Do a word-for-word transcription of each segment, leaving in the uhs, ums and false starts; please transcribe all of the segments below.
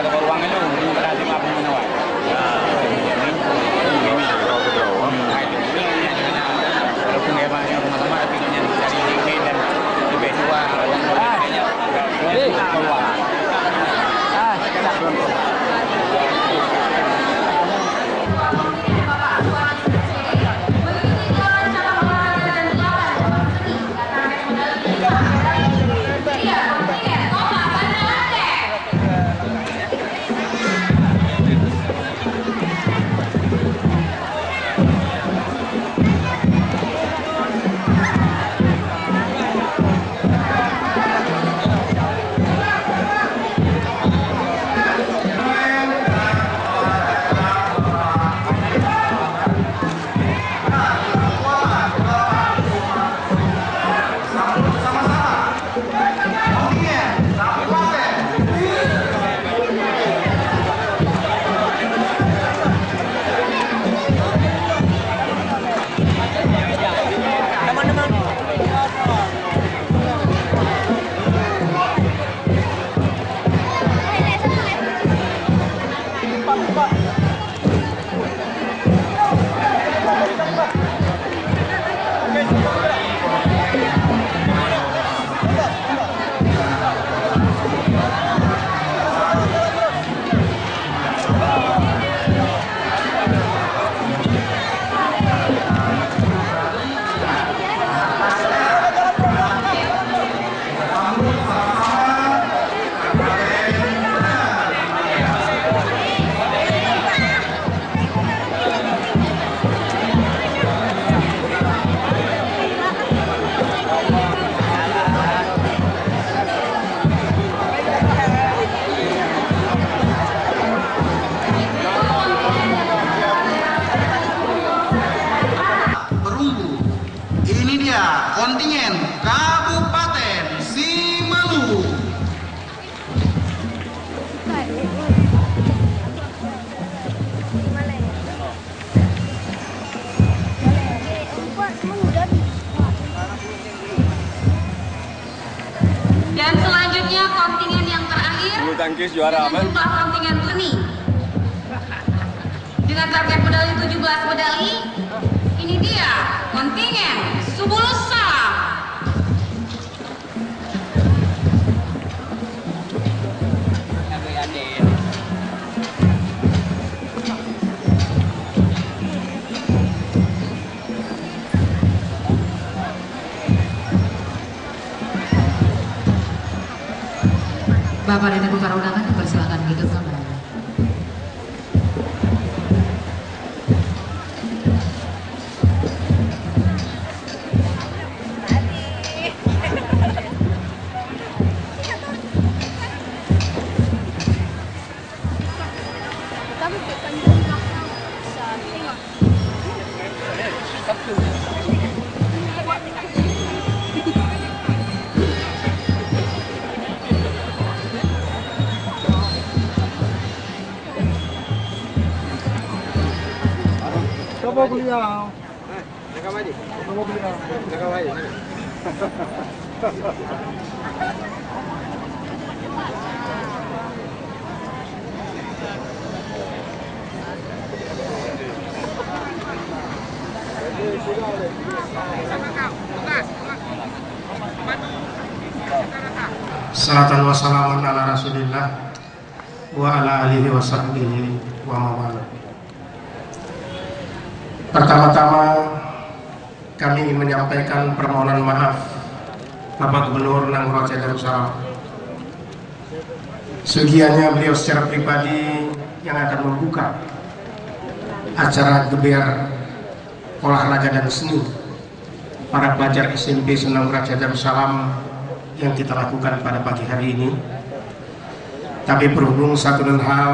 ada ruangan itu belum berarti apa mana wah. Ya, ini ini kalau punya banyak rumah-rumah tapi kan dari ini dan lebih tua orang kayaknya keluar. Ah, kontingen Kabupaten Simalungun. Dan selanjutnya kontingen yang terakhir bulu tangkis juara apa? Jumlah kontingen Tuni dengan target medali tujuh belas medali. Ini dia kontingen Subulusa. Bapak dan Ibu para undangan dipersilakan hidup kembali. Coba beliau. Rekam aja. Coba beliau. Rekam aja. Salatan wa salamun ala Rasulillah wa ala alihi wa sahbihi wa mawala. Pertama-tama kami ingin menyampaikan permohonan maaf Bapak Gubernur Nanggroe Darussalam. Segiannya beliau secara pribadi yang akan membuka acara geber olahraga dan seni para pelajar S M P Sunan Raja Darussalam yang kita lakukan pada pagi hari ini. Tapi berhubung satu dan hal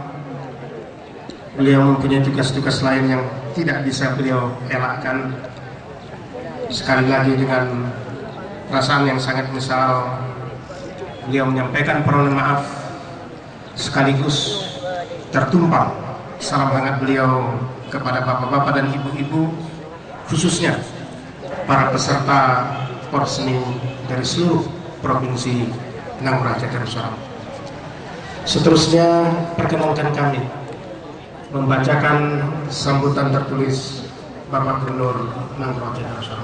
beliau mempunyai tugas-tugas lain yang tidak bisa beliau elakkan, sekali lagi dengan perasaan yang sangat menyesal beliau menyampaikan permohonan maaf sekaligus tertumpang salam hangat beliau kepada bapak-bapak dan ibu-ibu, khususnya para peserta porseni dari seluruh provinsi Nanggroe Darussalam. Seterusnya perkenankan kami membacakan sambutan tertulis Bapak Gubernur Nanggroe Aceh Darussalam.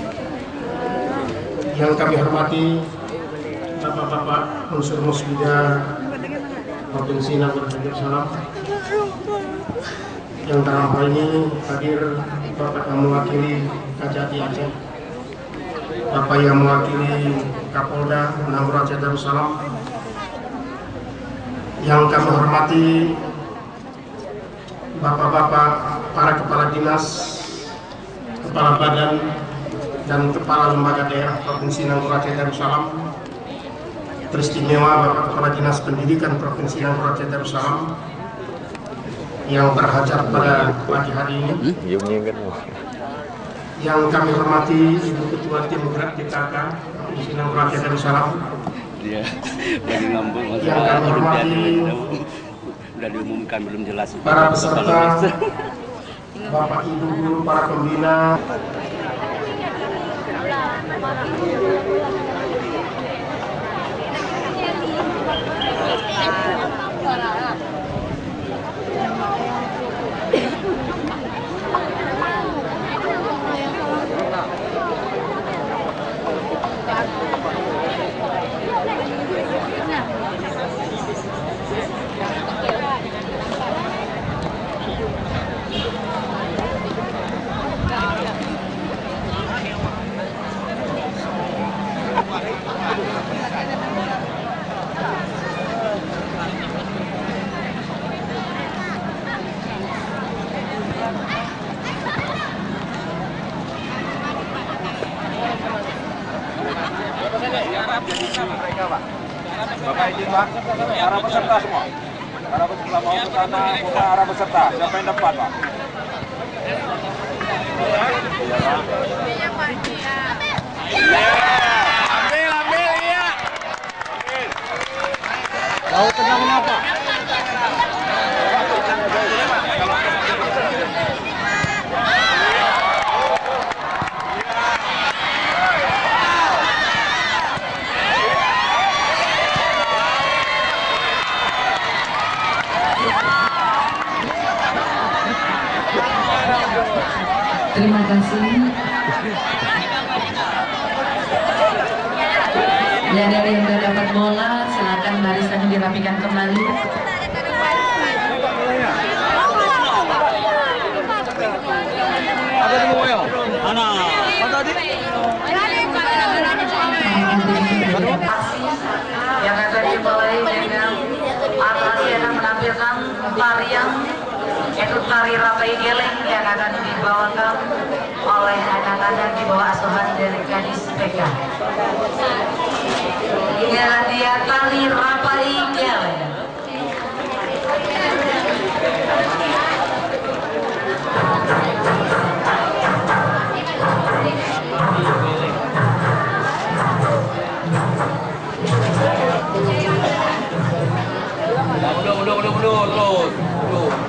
Yang kami hormati Bapak-bapak unsur musbida Provinsi Nanggroe Aceh Darussalam, yang dalam hal ini hadir Bapak yang mewakili Kajati Aceh, Bapak yang mewakili Kapolda Nanggroe Aceh Darussalam, yang kami hormati Bapak-bapak para kepala dinas, kepala badan, dan kepala lembaga daerah Provinsi Nanggroe Aceh Darussalam, teristimewa Bapak Kepala Dinas Pendidikan Provinsi Nanggroe Aceh Darussalam yang berhajat pada pagi hari ini, yang kami hormati Ibu Ketua Tim Gerak P K K Provinsi Nanggroe Aceh Darussalam, Dia lagi ngambek yang kami hormati udah diumumkan belum jelas para peserta, Bapak Ibu guru, para pembina, Bapak izin Pak, para peserta semua. Para peserta mau ke sana, bukan arah peserta. Siapa yang depan Pak? Ambil, ambil, iya. Tahu tenangnya Pak? Terima kasih. Ya, dari yang sudah dapat bola, silakan barisannya dirapikan kembali. Ada di mobil. Mana? Apa tadi? Yang akan dimulai dengan atraksi akan menampilkan tarian, yaitu tari rapai geleng yang akan dibawakan oleh anak-anak di bawah asuhan dari Kadis P K. Ya, dia tari rapai geleng. Udah, udah, udah, udah, udah, udah.